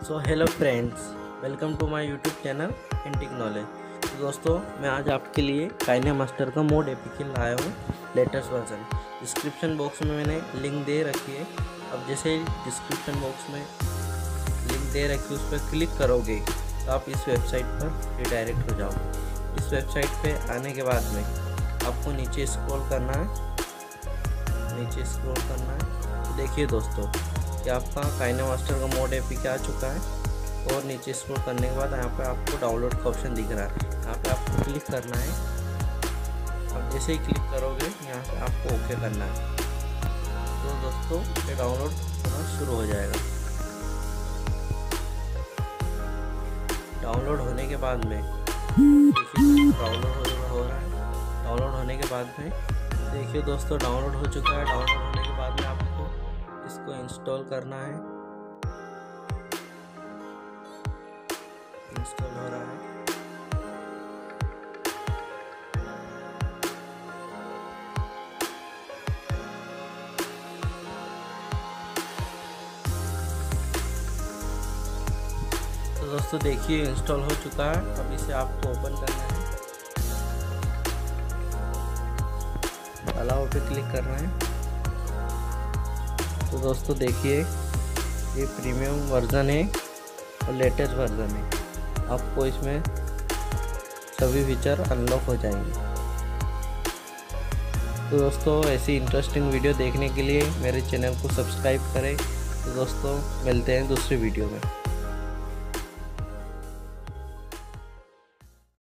So hello friends, welcome to my YouTube channel antique knowledge. तो दोस्तों, मैं आज आपके लिए काइनेमास्टर का मोड एपीके लाया हूँ, लेटेस्ट वर्जन। डिस्क्रिप्शन बॉक्स में मैंने लिंक दे रखी है। अब जैसे डिस्क्रिप्शन बॉक्स में लिंक दे रखी है, उस पर क्लिक करोगे तो आप इस वेबसाइट पर रिडायरेक्ट हो जाओगे। इस वेबसाइट पे आने के बाद में आपको नीचे स्क्रॉल करना है। तो देखिए दोस्तों कि आपका काइनेमास्टर का मोड एपीके आ चुका है। और नीचे स्क्रॉल करने के बाद यहाँ पे आपको डाउनलोड का ऑप्शन दिख रहा है, यहाँ पे आपको क्लिक करना है। अब जैसे ही क्लिक करोगे यहाँ पे आपको ओके करना है। तो दोस्तों ये डाउनलोड होना शुरू हो जाएगा। डाउनलोड होने के बाद में देखिए डाउनलोड हो रहा है। डाउनलोड होने के बाद में देखिए दोस्तों डाउनलोड हो चुका है। डाउनलोड होने के बाद में आपको इसको इंस्टॉल करना है। इंस्टॉल हो रहा है। तो दोस्तों देखिए इंस्टॉल हो चुका है। अब इसे आपको ओपन करना है। अलाउ पे क्लिक करना है। तो दोस्तों देखिए ये प्रीमियम वर्ज़न है और लेटेस्ट वर्ज़न है। आपको इसमें सभी फीचर अनलॉक हो जाएंगे। तो दोस्तों ऐसी इंटरेस्टिंग वीडियो देखने के लिए मेरे चैनल को सब्सक्राइब करें। तो दोस्तों मिलते हैं दूसरी वीडियो में।